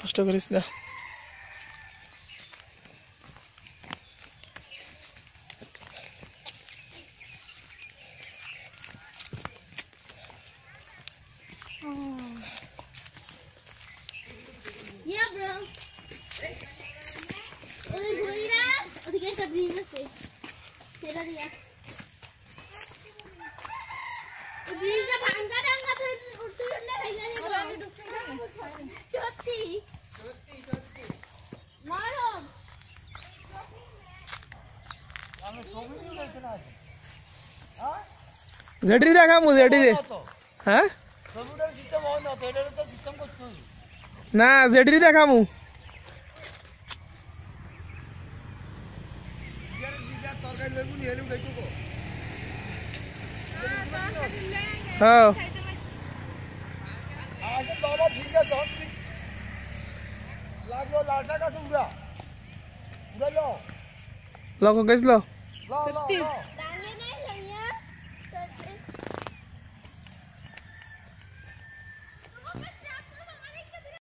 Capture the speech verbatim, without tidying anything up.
কষ্ট করিস না। Yeah, bro. Udah gurira, udah kita beli sih. Kita lihat. Beli bangga dangga tuh udah udah kayak gini. Choti. Choti, choti. Maro. Kami sobi ni lekin aja. हाँ? JD देखा मुझे JD दे हाँ computer system on होता है इधर तो system कुछ नहीं ना जेडी देखा मु यार जीजा तरकारी लेगु नहीं हेलु गई को हाँ आज बाबा ठीक है सब ठीक लाग लो लाटा का सुन गया उधर लो लो को कैसे लो लो लो